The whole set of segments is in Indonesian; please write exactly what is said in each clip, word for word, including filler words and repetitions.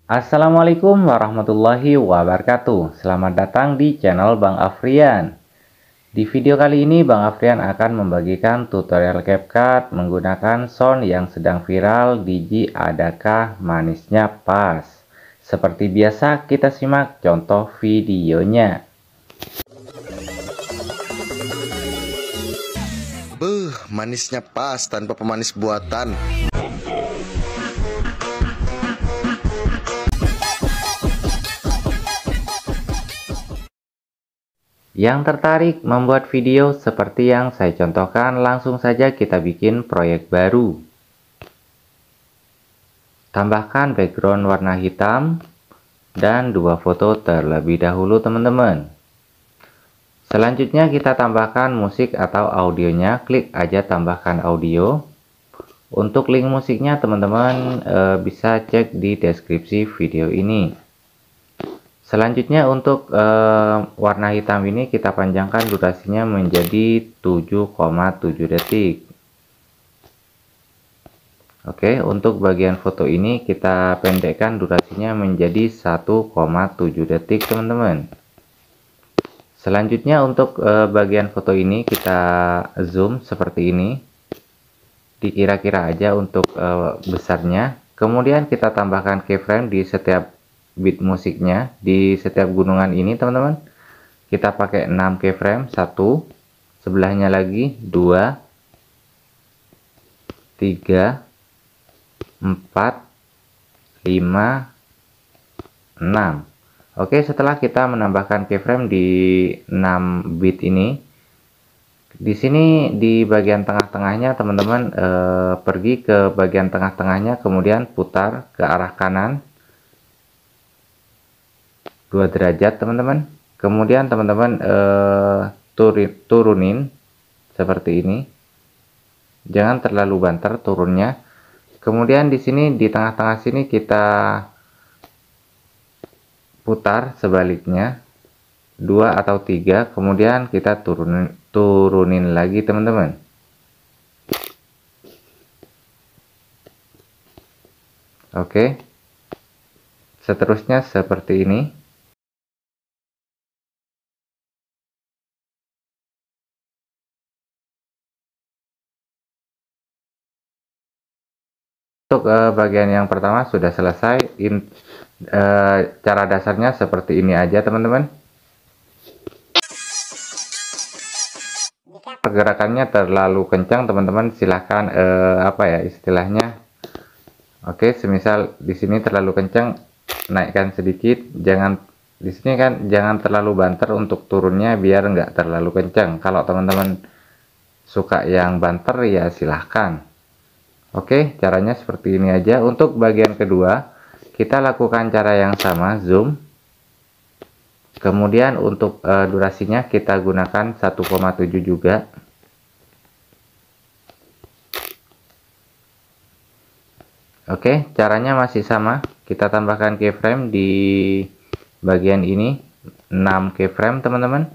Assalamualaikum warahmatullahi wabarakatuh. Selamat datang di channel Bang Afrian. Di video kali ini Bang Afrian akan membagikan tutorial CapCut menggunakan sound yang sedang viral Digi Adakah Manisnya Pas. Seperti biasa kita simak contoh videonya. Beuh, manisnya pas tanpa pemanis buatan. Yang tertarik membuat video seperti yang saya contohkan, langsung saja kita bikin proyek baru. Tambahkan background warna hitam dan dua foto terlebih dahulu teman-teman. Selanjutnya kita tambahkan musik atau audionya, klik aja tambahkan audio. Untuk link musiknya teman-teman e, bisa cek di deskripsi video ini. Selanjutnya untuk e, warna hitam ini kita panjangkan durasinya menjadi tujuh koma tujuh detik. Oke, untuk bagian foto ini kita pendekkan durasinya menjadi satu koma tujuh detik teman-teman. Selanjutnya untuk e, bagian foto ini kita zoom seperti ini, dikira-kira aja untuk e, besarnya. Kemudian kita tambahkan keyframe di setiap beat musiknya, di setiap gunungan ini teman-teman. Kita pakai enam keyframe, satu, sebelahnya lagi dua, tiga, empat, lima, enam. Oke, setelah kita menambahkan keyframe di enam bit ini, di sini di bagian tengah-tengahnya teman-teman eh, pergi ke bagian tengah-tengahnya, kemudian putar ke arah kanan dua derajat teman-teman. Kemudian teman-teman eh, turunin seperti ini. Jangan terlalu banter turunnya. Kemudian di sini di tengah-tengah sini kita putar sebaliknya dua atau tiga, kemudian kita turunin turunin lagi teman-teman. Oke, seterusnya seperti ini. Untuk uh, bagian yang pertama sudah selesai. In, uh, cara dasarnya seperti ini aja teman-teman. Pergerakannya terlalu kencang teman-teman, silahkan uh, apa ya istilahnya. Oke, semisal di sini terlalu kencang, naikkan sedikit. Jangan di sini kan jangan terlalu banter untuk turunnya biar nggak terlalu kencang. Kalau teman-teman suka yang banter ya silahkan. Oke, caranya seperti ini aja. Untuk bagian kedua, kita lakukan cara yang sama, zoom. Kemudian untuk e, durasinya kita gunakan satu koma tujuh juga. Oke, caranya masih sama. Kita tambahkan keyframe di bagian ini, enam keyframe teman-teman.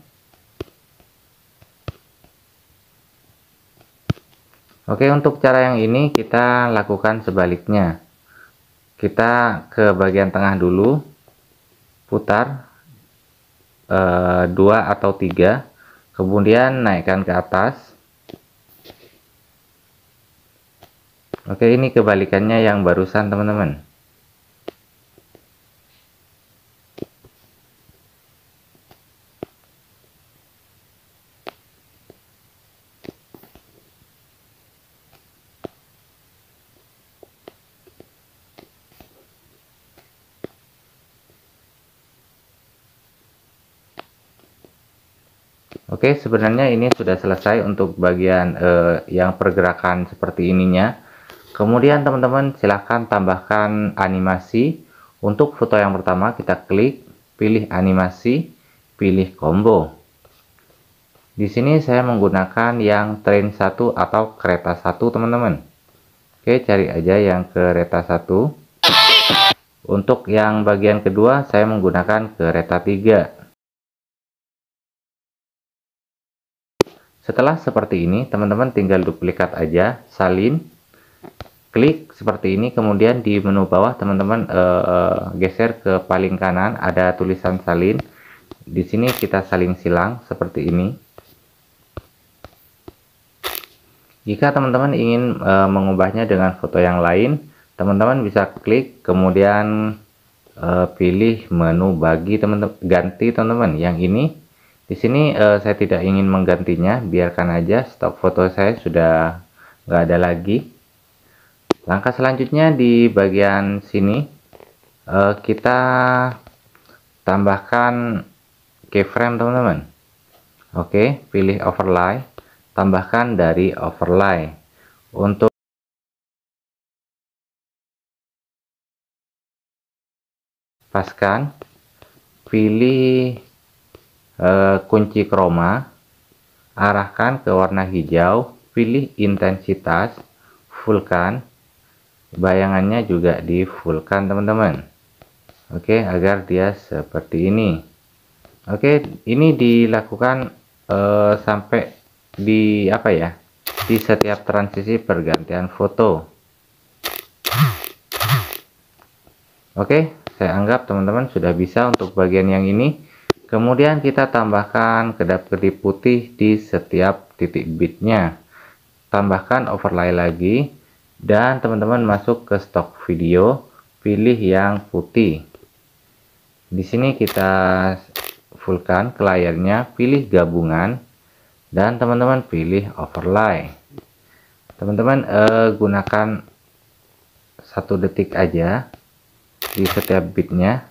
Oke, untuk cara yang ini kita lakukan sebaliknya. Kita ke bagian tengah dulu, putar e, dua atau tiga, kemudian naikkan ke atas. Oke, ini kebalikannya yang barusan teman-teman. Oke, sebenarnya ini sudah selesai untuk bagian eh, yang pergerakan seperti ininya. Kemudian teman-teman silahkan tambahkan animasi. Untuk foto yang pertama kita klik, pilih animasi, pilih combo. Di sini saya menggunakan yang train satu atau kereta satu teman-teman. Oke, cari aja yang kereta satu. Untuk yang bagian kedua saya menggunakan kereta tiga. Setelah seperti ini, teman-teman tinggal duplikat aja, salin. klik seperti ini, kemudian di menu bawah teman-teman eh, geser ke paling kanan, ada tulisan salin. Di sini kita salin silang seperti ini. Jika teman-teman ingin e, mengubahnya dengan foto yang lain, teman-teman bisa klik, kemudian e, pilih menu bagi, teman-teman ganti teman-teman. Yang ini di sini e, saya tidak ingin menggantinya, biarkan aja, stok foto saya sudah nggak ada lagi. Langkah selanjutnya di bagian sini e, kita tambahkan keyframe teman-teman. Oke, pilih overlay, tambahkan dari overlay. Untuk paskan, pilih eh, kunci chroma, arahkan ke warna hijau, pilih intensitas, fullkan, bayangannya juga di fullkan teman-teman. Oke, agar dia seperti ini. Oke, ini dilakukan eh, sampai di apa ya, di setiap transisi pergantian foto. Oke, saya anggap teman-teman sudah bisa untuk bagian yang ini. Kemudian kita tambahkan kedap-kedip putih di setiap titik bitnya, tambahkan overlay lagi, dan teman-teman masuk ke stok video, pilih yang putih. Di sini kita fullkan ke layarnya, pilih gabungan, dan teman-teman pilih overlay. Teman-teman eh, gunakan satu detik aja di setiap bitnya.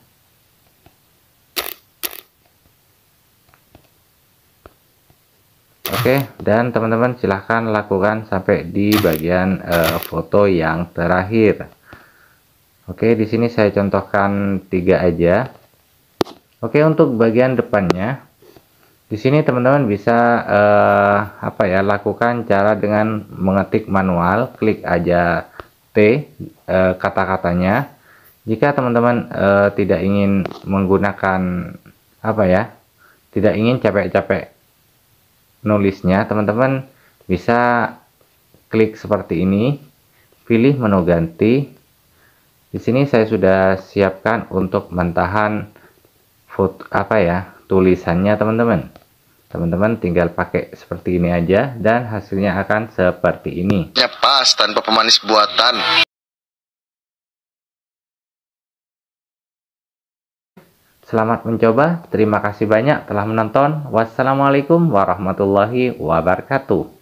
Oke, dan teman-teman silahkan lakukan sampai di bagian eh, foto yang terakhir. Oke, di sini saya contohkan tiga aja. Oke, untuk bagian depannya, di sini teman-teman bisa eh, apa ya, lakukan cara dengan mengetik manual, klik aja T eh, kata-katanya. Jika teman-teman eh, tidak ingin menggunakan apa ya, tidak ingin capek-capek nulisnya, teman-teman bisa klik seperti ini, pilih menu ganti. Di sini saya sudah siapkan untuk mentahan foto apa ya, tulisannya teman-teman. Teman-teman tinggal pakai seperti ini aja dan hasilnya akan seperti ini. Ya pas tanpa pemanis buatan. Selamat mencoba. Terima kasih banyak telah menonton. Wassalamualaikum warahmatullahi wabarakatuh.